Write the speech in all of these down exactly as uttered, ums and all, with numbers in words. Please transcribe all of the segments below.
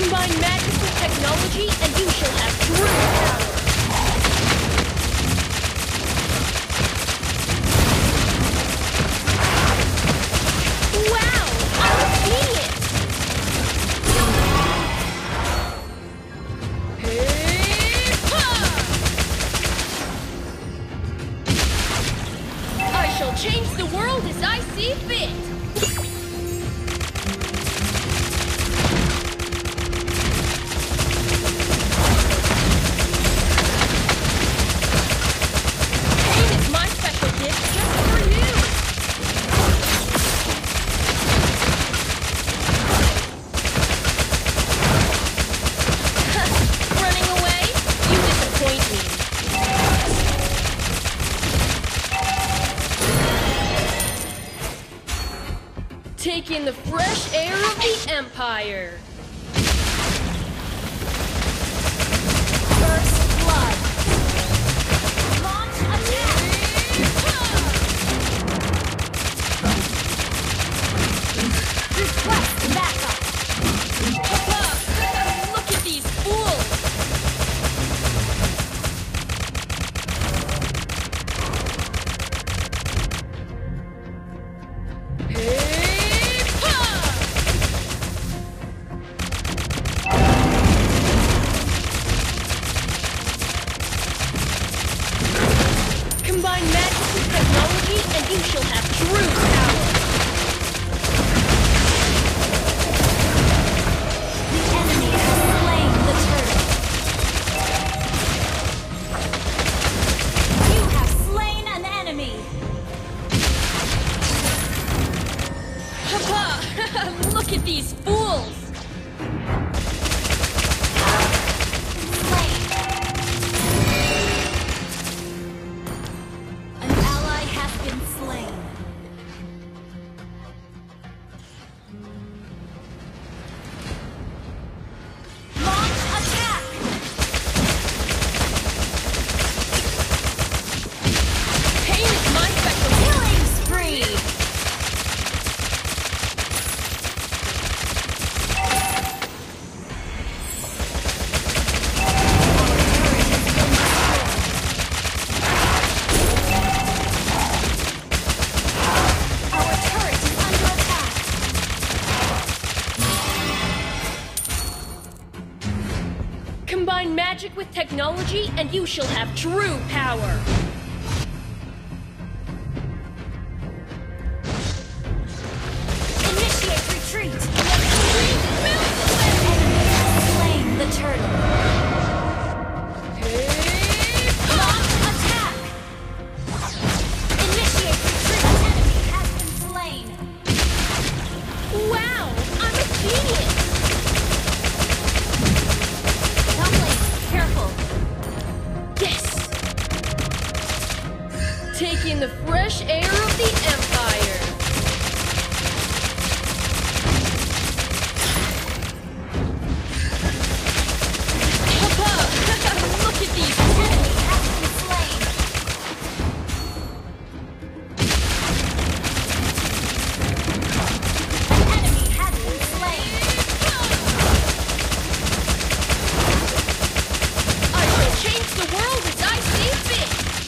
Combine magic with technology, and you shall have true power. Wow! I'm a genius! I shall change the world as I see fit! Take in the fresh air of the Empire. First blood. Launch attack. Request backup. Look at these fools. Combine magic with technology, and you shall have true power. The enemy has slain the turret. You have slain an enemy. Papa, look at these fools. Combine magic with technology, and you shall have true power. Initiate retreat. Enemy has slain the turtle. Launch attack. Initiate retreat. Enemy has been slain. Wow, I'm a genius. Careful. Yes! Take in the fresh air of the Empire. Papa, look at these. Enemy has been slain. An enemy has been slain. Change the world as I see fit!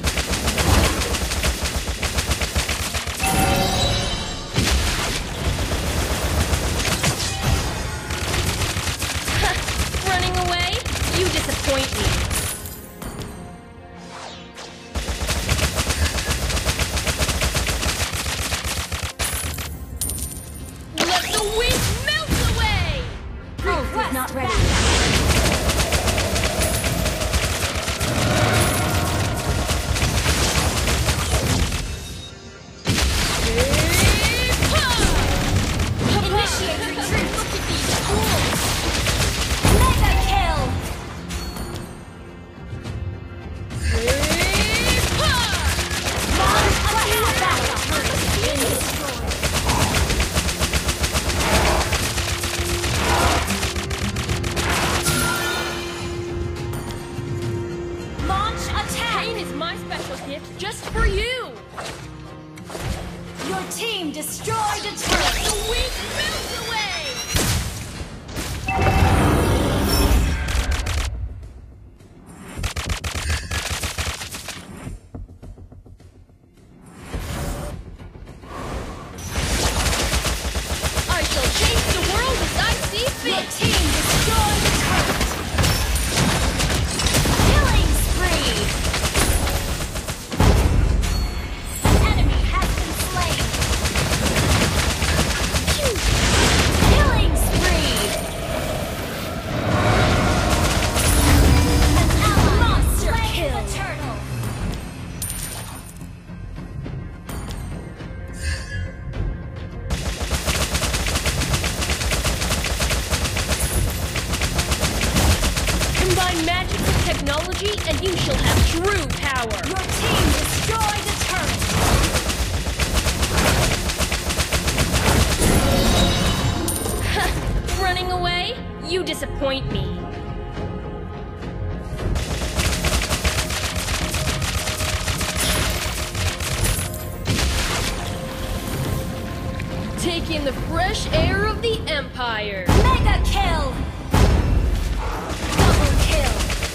Running away? You disappoint me. Let the wind melt away! Request not ready. technology, and you shall have true power. Your team destroyed a turret. Running away? You disappoint me. Take in the fresh air of the Empire. Mega kill! Double kill!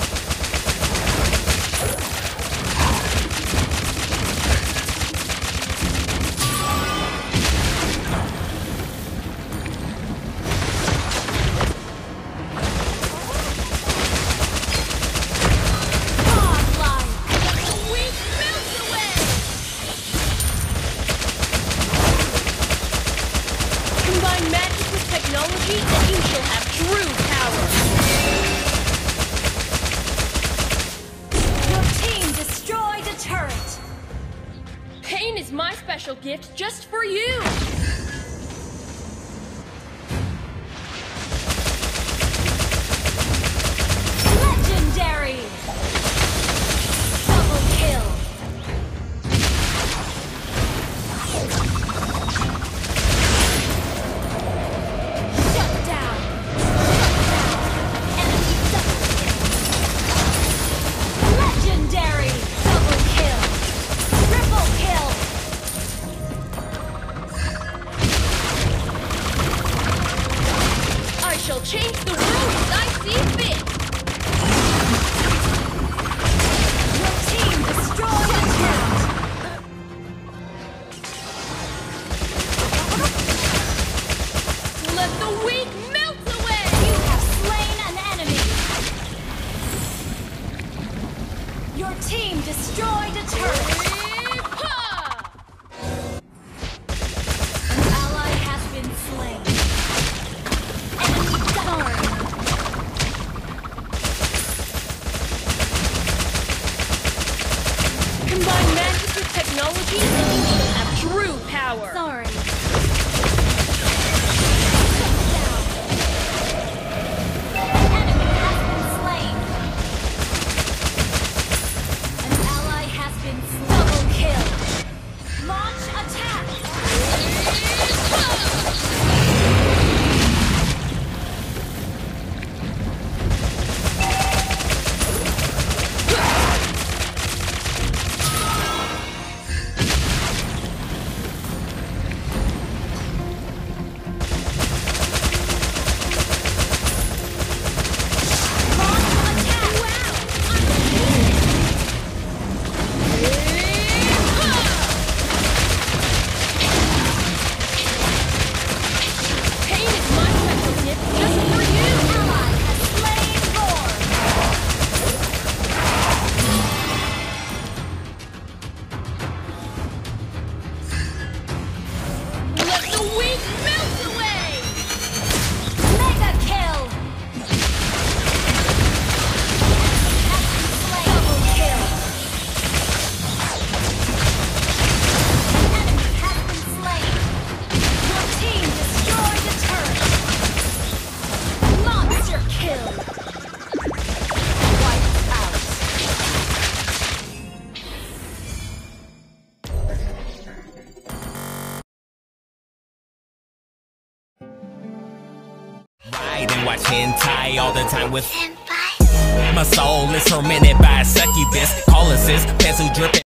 Combine magic with technology, and you shall have true power. Your team destroyed a turret. Pain is my special gift just for you. Legendary! Double kill! Change the world as I see fit! Your team destroyed a turret! Let the weak melt away! You have slain an enemy! Your team destroyed a turret! An ally has been slain. Combine magic with technology, and you will have true power. Sorry. And watch hentai all the time with senpai. My soul is tormented by a succubus. Call us sis, pencil dripping.